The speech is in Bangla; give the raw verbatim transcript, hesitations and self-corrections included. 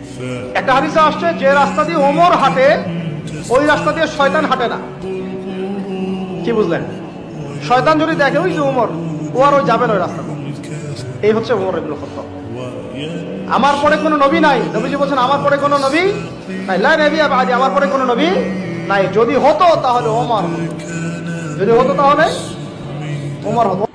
একটা হাদিসে আসছে যে রাস্তা দিয়ে ওমর হাঁটে ওই রাস্তা দিয়ে শয়তান হাঁটে না। কি বুঝলেন? শয়তান যদি দেখে ওই যে ওমর, ও আর ওই যাবে না ওই রাস্তা। এই হচ্ছে ওমর ইবনুল খাত্তাব। আমার পরে কোনো নবী নাই, নবীজি বলছেন আমার পরে কোনো নবী নাই, লা নবিয়্যা বা'দি, আমার পরে কোনো নবী নাই। যদি হতো তাহলে ওমর হতো, যদি হতো তাহলে ওমর হতো।